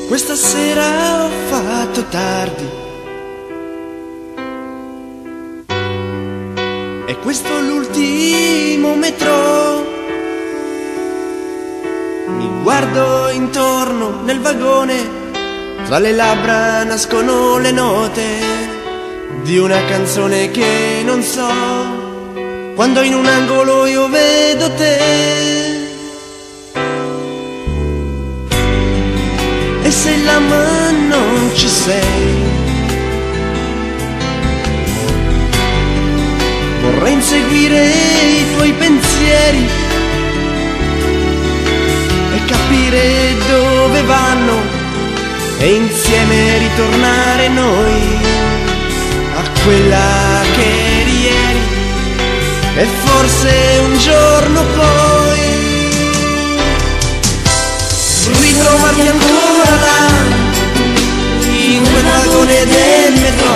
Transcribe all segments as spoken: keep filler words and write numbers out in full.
Questa sera ho fatto tardi e questo è l'ultimo metro. Mi guardo intorno nel vagone, tra le labbra nascono le note di una canzone che non so, quando in un angolo io vedo te. E se là ma non ci sei, vorrei inseguire i tuoi pensieri e capire dove vanno e insieme ritornare noi a quella che eri ieri e forse un giorno poi ritrovarmi ancora là in quel vagone del metro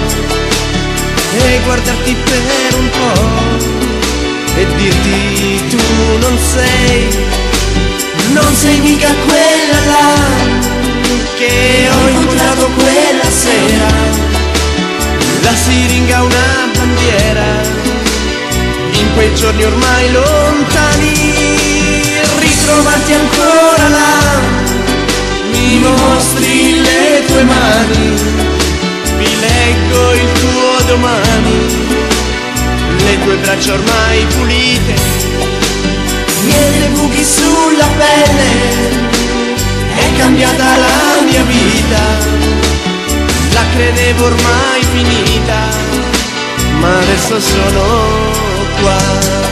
e guardarti per un po' e dirti tu non sei, non sei mica quella là che ho incontrato quella sera. La siringa una bandiera in quei giorni ormai lontani. Ritrovarti ancora là, mi mostri le tue mani, vi leggo il tuo domani, le tue braccia ormai pulite, niente buchi sulla pelle, è cambiata la mia vita, la credevo ormai finita, ma adesso sono qua.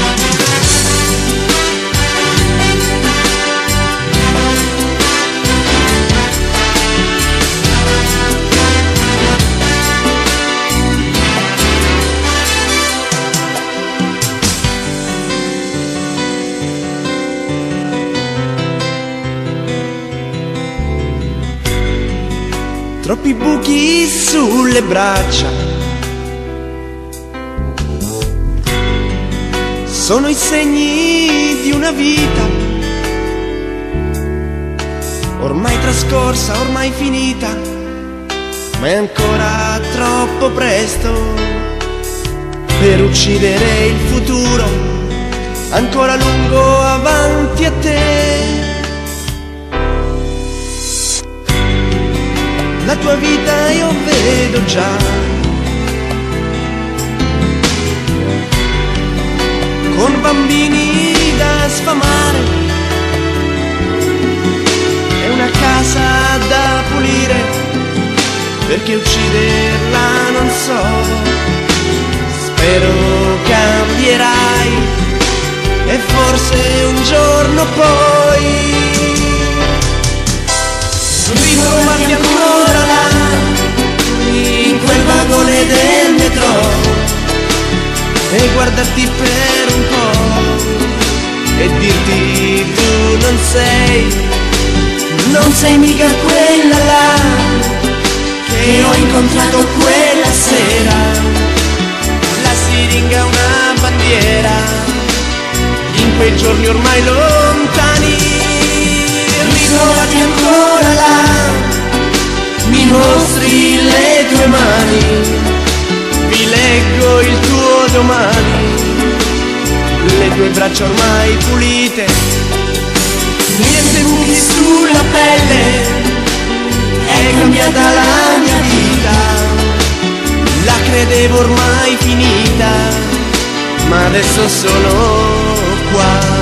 Troppi buchi sulle braccia, sono i segni di una vita ormai trascorsa, ormai finita, ma è ancora troppo presto per uccidere il futuro, ancora lungo avanti a te. La tua vita io vedo già, con bambini da sfamare e una casa da pulire, perché ucciderla non so. Spero cambierai e forse un giorno poi ritrovarti ancora là in quel vagone del metro e guardarti per un po' e dirti tu non sei, non sei mica quella là che ho incontrato quella sera. La siringa una bandiera in quei giorni ormai lontani. Ritrovati ancora là, mi mostri le tue mani, vi leggo il tuo domani, le tue braccia ormai pulite, niente buchi sulla pelle, è cambiata la mia vita, la credevo ormai finita, ma adesso sono qua.